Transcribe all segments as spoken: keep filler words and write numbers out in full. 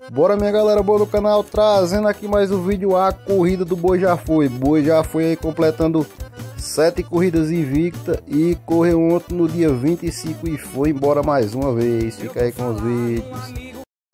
Bora, minha galera boa do canal, trazendo aqui mais um vídeo. A corrida do Boi Já Foi. Boi Já Foi aí completando sete corridas invictas e correu ontem no dia vinte e cinco e foi embora mais uma vez. Fica aí com os vídeos.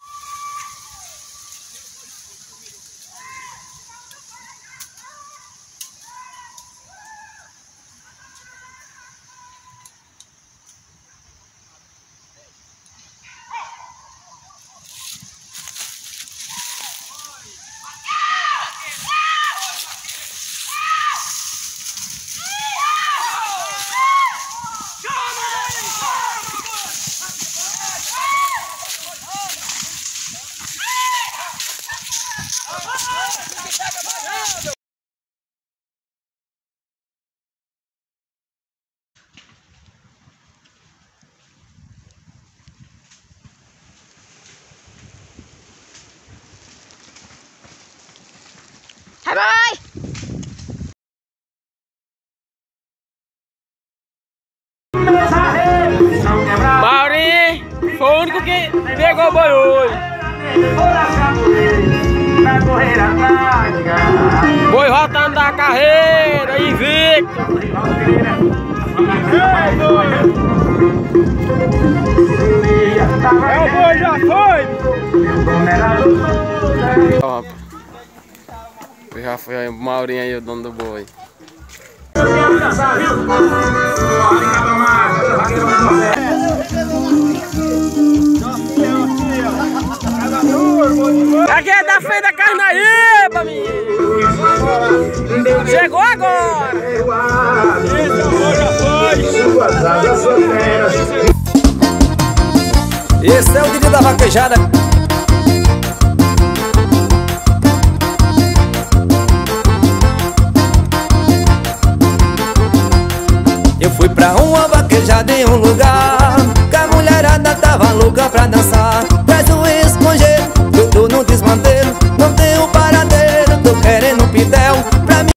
Vai! Maurinho foi o único que pegou o boi hoje. Boi voltando da carreira, invicto. É o Boi Já Foi. Ó, já foi aí, o Maurinho aí, o dono do boi. Aqui é da Feira da Carnaíba, menino. Chegou agora. Esse é o vídeo da vaquejada. Eu fui pra uma vaquejada em um lugar